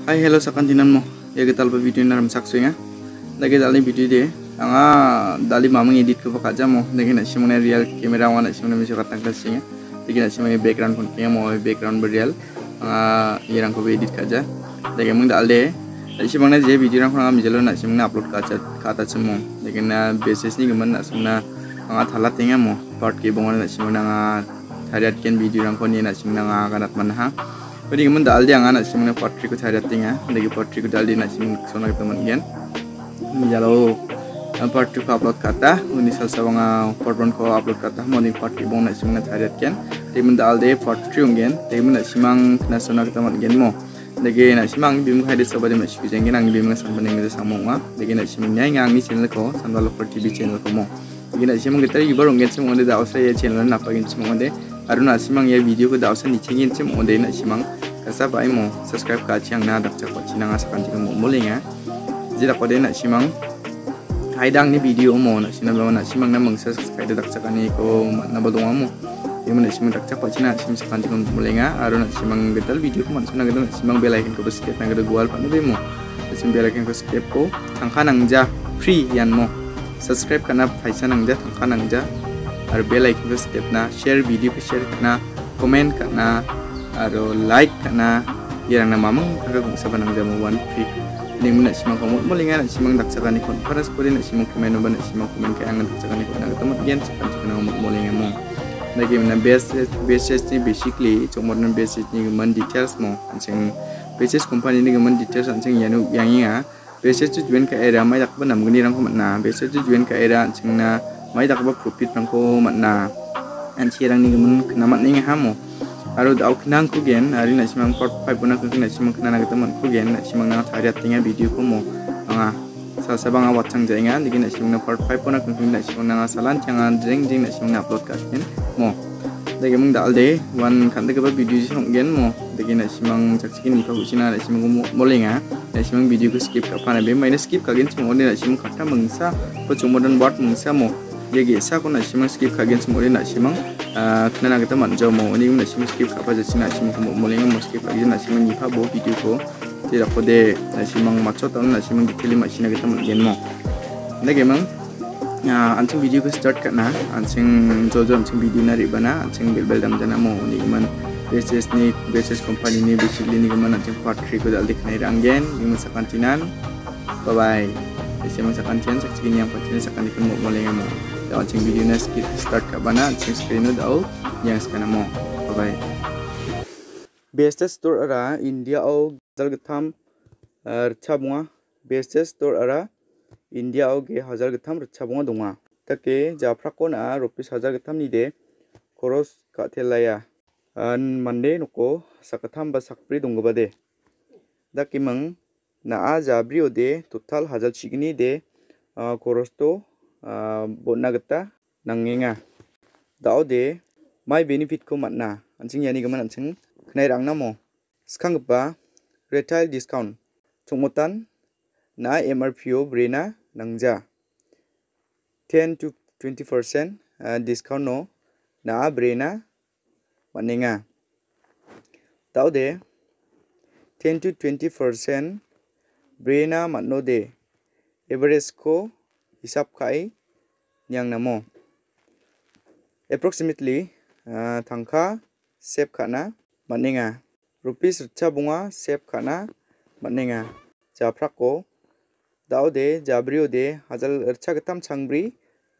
Hai hello sakantinan mo ya kita talpa video naram saksuinga lagi dali video de anga dali mamang edit ko pakaja mo lagi nak simone real camera wana simone miso katang kasinga lagi nak simone background pun kaya mo background berreal irang ko edit kaja lagi mung dalde simone je video rang kurang amijalo nak simone upload kaja kata cemo lagi na basis ni gemen nak simone anga thalat tinga mo part ke bongon nak simone anga thariat ken video rang ko ni nak simone anga kanat manha Jadi kemudian dal dia anak simune potri ko cari tinggal, lagi potri ko dal dia nak simune sona kita mungkin. Jalo potri ko upload kata, ini salah satu portron ko upload kata, mau ni potri bong nak simune cari kan. Kemudian dal dia potri mungkin, kemudian nak simang kena sona kita mungkin mo. Lagi nak simang bimu hari sebab dia masih bijengin, ang bimu sampai dengan sama lagi nak simangnya yang ni channel ko, sampai lokal TV channel ko mo. Lagi nak simang kita ibar mungkin simang dia dah usai channel nak pagin simang dia. Aruna simang ya video ko daw sa nichingin sim onde na simang kasabay mo subscribe ka chang na dakcha ko chinanga sakan ting mo mulinga jira ko de na simang haidang ni video mo na sinaba na simang na mang subscribe dakcha kani ko na badong mo yun na simang dakcha ko china sim sakan ting mo mulinga aruna simang getal video ko man suna getal simang bell icon ko skip na gedo gwal pa no mo sim bell icon ko skip ko tangkanang ja free yan mo subscribe kana paisa nang ja tangkanang ja और bell icon को स्टेप ना share video को share करना comment करना और लाइक करना ये रंगना मामंग अगर कौन सा बनाना जब वन फ्री निम्न नसीमा को मुलिंगा नसीमा दक्षता का निकोन फरस कोडी नसीमा कमेंट बन नसीमा कमेंट के अंगन दक्षता का निकोन अगर तुम ज्ञान सकन सकन मुलिंगा मो लगे मना बेसिस नि बेसिकली चोमरन बेसिस नि गमन डिटेल्स मो अंसिंग बेसिस कंपनी नि गमन डिटेल्स अंसिंग यानु यांगिया बेसिस जुवेन का एरा माय दक बनम गनि रंग मना बेसिस जुवेन का एरा अंसिंग ना mai dak ba profit rangko matna an chirang ni mun knamat ning hamo aro dau knang ku gen ari na simang part 5 bona ku na simang knana gata man ku gen na simang na thariat tinga video ko mo anga sa sabang awat chang jainga nigi na simang na part 5 bona ku na simang na salan changa jeng jeng na simang na upload ka gen mo dagi mung dal de wan kan de ba video song gen mo dagi na simang chakchikin ka usina na simang mo lenga na simang video ko skip ka pana be mai na skip ka gen simang na simang khatta mungsa ko chumodan bot mungsa mo Jadi saya ko na simang skip kagen semua na simang kena kita manjau mau ini na simang skip apa jadi na simang kamu mulai ngomong skip lagi na simang nipa bo video ko tidak kode na simang macot atau na simang detail macam kita mungkin mau lagi mang ancing video ko start karena ancing jojo ancing video na ribana ancing bel dam jana mau ini man basis company ni basically ni man ancing part 3 ko dal diknai ranggen ini masakan tinan bye bye Simang sakan tian saksikin yang pasti sakan ikut mau mulai ngamo dalam cing video nas kita start ke mana cing screen dau yang sekarang mau bye best store ara India au hazal getham rcha bunga best store ara India au ge hazal getham rcha bunga donga take jafrako na rupees hazal getham ni de koros ka thelaya an mande noko sakatham ba sakpri dongba de dakimang na jabri ode total hazal chigni de koros to bonna gata nangenga dao de mai benefit ko matna anjing yani gaman anjing knai rangna mo skang ba retail discount chungmotan na MRPO brena nangja 10 to 20% discount no na brena manenga dao de 10 to 20% Brena matno de average ko hisap kai yang namo approximately tangka save kana manenga rupees rcha bunga save kana manenga japrak ko dao de jabrio de hazal rcha gatam changbri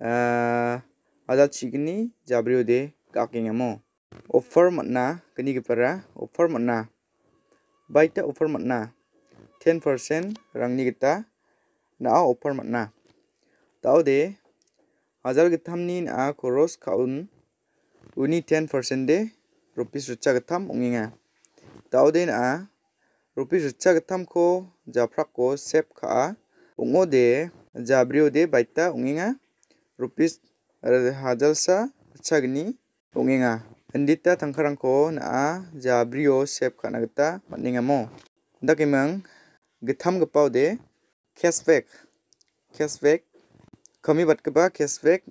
hazal chigni jabrio de kakingamo offer matna kani gipara offer matna baita offer matna 10% rangni kita na offer matna tau de hazal gethamni na koros kaun uni 10% de rupees rcha getham onginga tau de na rupees rcha getham ko japrak ko save ka ongo de jabrio de baita onginga rupees hazal sa rcha gni onginga endita tangkarang ko na jabrio save kana gita matninga mo dakimang getham gepau de cashback kami bat keba cashback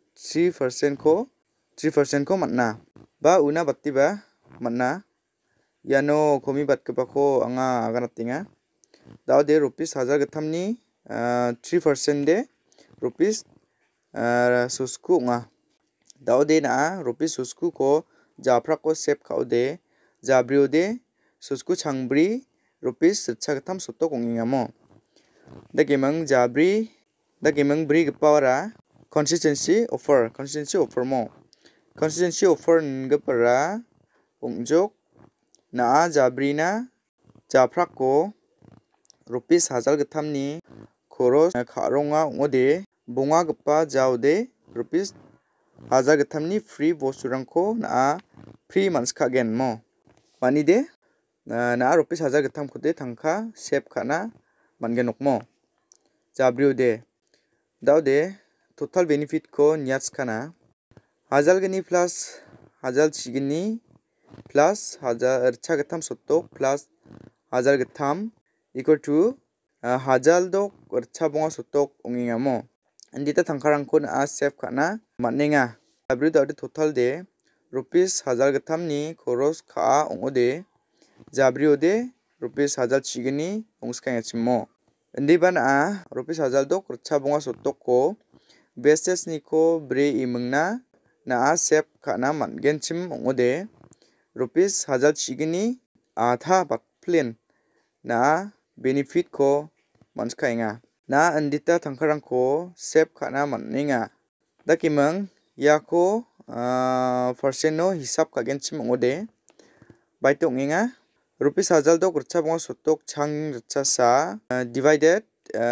3% ko matna ba una batti ba matna iano komi batgipako anga aganatenga. Daode rupees 1000 3% de rupees susku ong·a. Daode na rupees susku ko japrako save kaode jabriode susku changbri rupees ritchagittam sotok ong·engamo. Dagemang bri gipara consistency offer mo. Consistency offer ngipara ongjok na jabrina japrako rupees 1000 koros karonga ong·ode bongagipa jaode rupees 1000 free bosturangko free manskagen mo. Manide rupees 1000 kode tangka save kana mangen nokmo. Jabriode daude total benefit ko niatskana 1000 plus 1000 plus 1000 sotok plus 1000 equal to 1000 dok bonga sotok ongengamo. Andita tangkarangko save kana manenga. Jabri daude total de rupees 1000 ni koros ong·ode jabriode rupees 1000 ongskangachimo. Indiba rupees 1000 dok bonga sotok ko basis niko bre imingna save kana mangenchim ong·ode rupees 1000 atha batplen benefit ko manskaenga. Andita tangkarangko save kana manenga. Dakimang yako percent no hisap kagenchim ong·ode baito ong·enga. Rupees 1000 dok bonga sotok chang ritchasa divided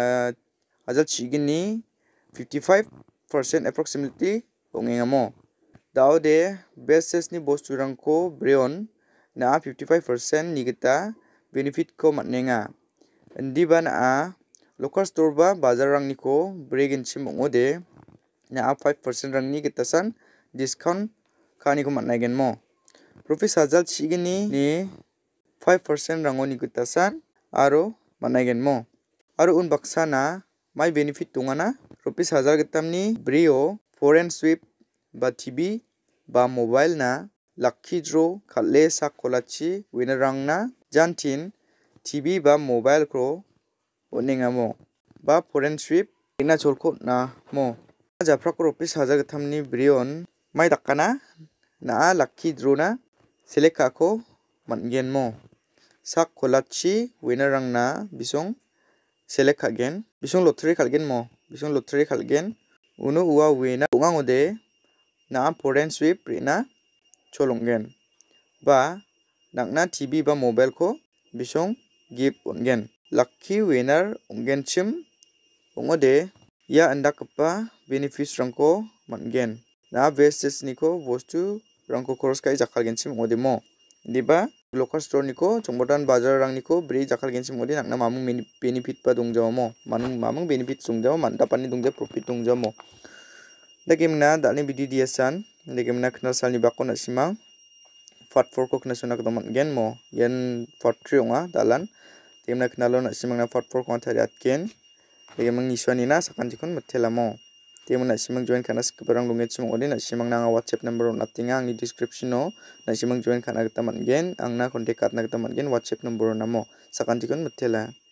1000 55% approximately ong·engamo. Daode basis ni bosturangko breon 55% nigita benefit ko manenga. Indiba local store ba bazarrangniko bregenchim ong·ode 5% rangni gitasan discount kaniko manaigenmo. Rupees 1000 ni 5% rangoni gitasan aro manaigenmo. Aro unbaksana mai benefit tongana rupees 1000 ni brio foreign sweep ba TV ba mobile lucky draw kal·e sak kolachi winner rangna jantin TV ba mobile ko onengamo ba foreign sweep ina cholko mo. Japrako rupees 1000 ni brion mai dakana lucky draw select kako mangenmo. Sak kolachi winner rangna bisong select kagen bisong lottery kalgen mo. Bisong lottery kalgen uno ua wina ong·angode foreign sweep rena cholonggen ba nangna TV ba mobile ko bisong gift ongen. Lucky winner onggenchim ong·ode ia andakgipa benefits rangko mangen. Basis niko bostu rangko koros kai jakalgenchim ong·ode mo. Indiba local store niko chongbodan bazar rangniko bri jakalgenchim ong·ode nangna mamung benefit ba dongjao mo. Mamung benefit dongjao mandapani dongjao profit dongjao mo. Dagemna dalni video diasan dagemna knalsalni bako nasimang part 4 ko knasona gita mangen mo. Yen part 3 ong·a dalan. Dagemna knalo nasimangna part 4 ko tariatken. Dagemang niswanina sakantikon mathelamo. Dagemang nasimang join kana skbarang dongechim ong·ode nasimangna WhatsApp number natinga angni description o nasimang join kana gita mangen angna contact katna gita mangen WhatsApp number namo sakantikon mathela.